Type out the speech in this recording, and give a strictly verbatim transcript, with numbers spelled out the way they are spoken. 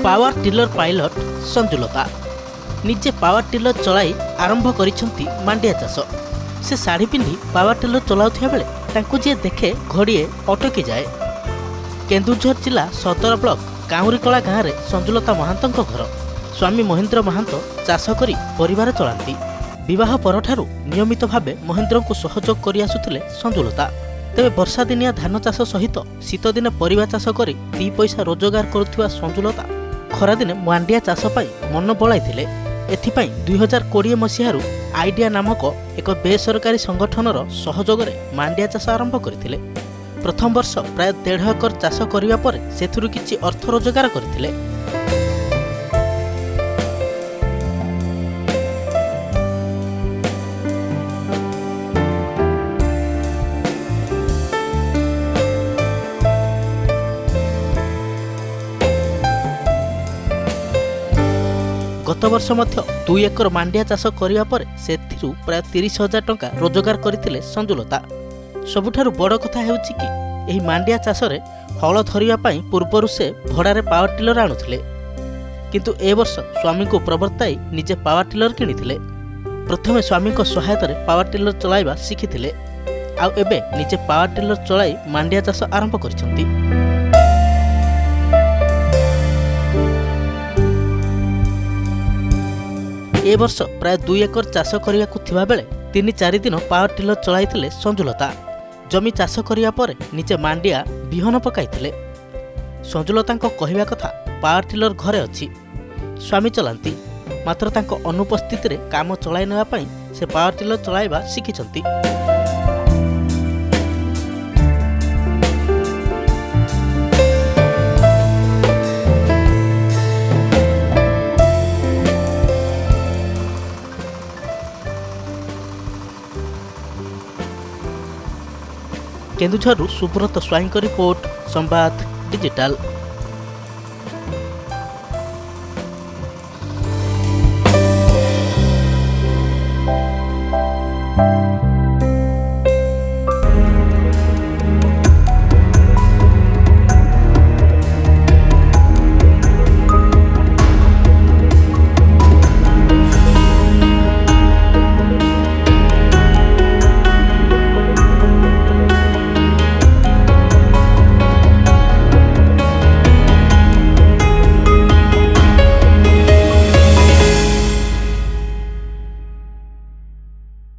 Power tiller pilot Sanjulata निजे power tiller चलाई आरंभ करिसेंती मांडिया चाष। से शाढ़ी पिंधि पावर टिलर चलाउथिया बेले तांको जे देखे घड़िए अटकी जाए। केन्दुझर जिला सतर ब्लॉक काउरीकला गाँव में संजुलता महांतों घर स्वामी महेन्द्र महांत चाष करी परिवार चलांती। विवाह परठारु नियमित भावे महेन्द्र को सहयोग करि आसुथिले संजुलता। तेबे वर्षा दिनिया धान चाष सहित शीत दिने परिवा चाष करी दी पैसा रोजगार करुथिबा संजुलता खरा दिने मांडिया चाष पाई मन बळाइथिले। एथिपाई दुई हजार कोड़े मसीहारू आइडिया नामक एक बेसरकारी संगठनर सहयोग में मांडिया चाष आरंभ करथिले। प्रथम वर्ष प्राय डेढ़ एकर चाष करिवा परे सेथुरु किछि अर्थ रोजगार करथिले। गत वर्ष मध्य दुई एकर मांडिया चाष करिवा परे सेथिरु प्राय तीस हजार टंका रोजगार करथिले संजुलता। सबुठारु बड़ कथा हेउछि कि एही मांडिया चाष रे हल धरिवा पई पूर्वरु से भड़ारे पावर टिलर आणुथिले, किंतु ए वर्ष स्वामी को प्रवर्ताई निजे पावर टिलर किनिथिले। प्रथमे स्वामी को सहायता रे पावर टिलर चलाइबा शिखिथिले, आउ एबे निजे पावर टिलर चलाई मांडिया चाष आरंभ करिसंती। ए वर्ष प्राय दुई एकर चाष करिया को थिबा बेले तीन चार दिन पावर टिलर चलाइथिले संजुलता। जमी चाष करिया परे निजे मांडिया बिहन पकाइथिले। संजुलतांको कहिबा कथा पावर टिलर घरे अछि, स्वामी चलांती, मात्र तांको अनुपस्थिति रे काम चलाई नेबा पई से पावर टिलर चलाइबा शिखिचंती। केन्दुझरु सुब्रत स्वाईंक रिपोर्ट संबाद डिजिटल।